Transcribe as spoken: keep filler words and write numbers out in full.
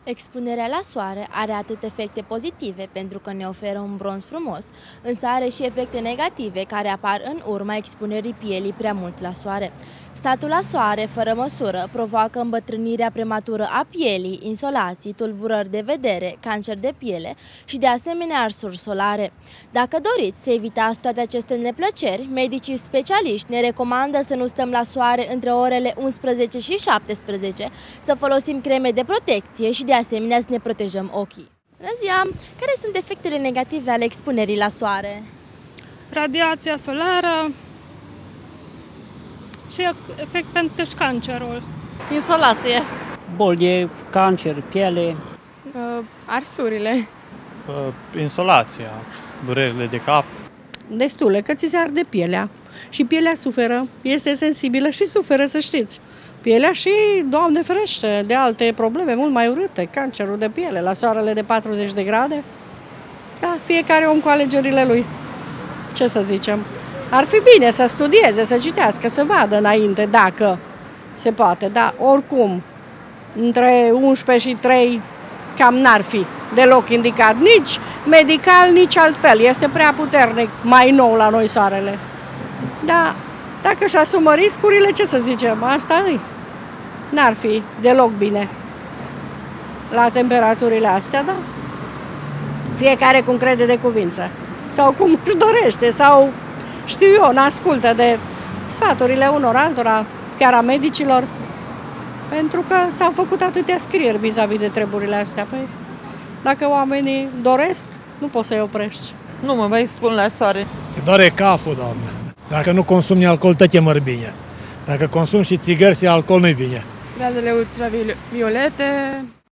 Expunerea la soare are atât efecte pozitive pentru că ne oferă un bronz frumos, însă are și efecte negative care apar în urma expunerii pielii prea mult la soare. Statul la soare, fără măsură, provoacă îmbătrânirea prematură a pielii, insolații, tulburări de vedere, cancer de piele și de asemenea arsuri solare. Dacă doriți să evitați toate aceste neplăceri, medicii specialiști ne recomandă să nu stăm la soare între orele unsprezece și șaptesprezece, să folosim creme de protecție și de asemenea să ne protejăm ochii. Bună ziua! Care sunt efectele negative ale expunerii la soare? Radiația solară și efect pentru cancerul. Insolație. Boli de cancer, piele. Uh, arsurile. Uh, insolația, durerile de cap. Destule, că ți se arde pielea. Și pielea suferă, este sensibilă și suferă, să știți. Pielea și, Doamne ferește, de alte probleme mult mai urâte, cancerul de piele, la soarele de patruzeci de grade. Da, fiecare om cu alegerile lui. Ce să zicem? Ar fi bine să studieze, să citească, să vadă înainte dacă se poate, dar oricum, între unsprezece și trei cam n-ar fi deloc indicat, nici medical, nici altfel. Este prea puternic, mai nou la noi soarele. Dar dacă își asumă riscurile, ce să zicem, asta e. N-ar fi deloc bine la temperaturile astea, da? Fiecare cum crede de cuvință. Sau cum își dorește, sau știu eu, n-ascultă de sfaturile unor altora, chiar a medicilor, pentru că s-au făcut atâtea scrieri vis-a-vis de treburile astea. Păi, dacă oamenii doresc, nu poți să-i oprești. Nu mă mai expun la soare. Te doare capul, doamne. Dacă nu consumi alcool, tot e măr bine. Dacă consumi și țigări și alcool, nu-i bine. Razele ultraviolete.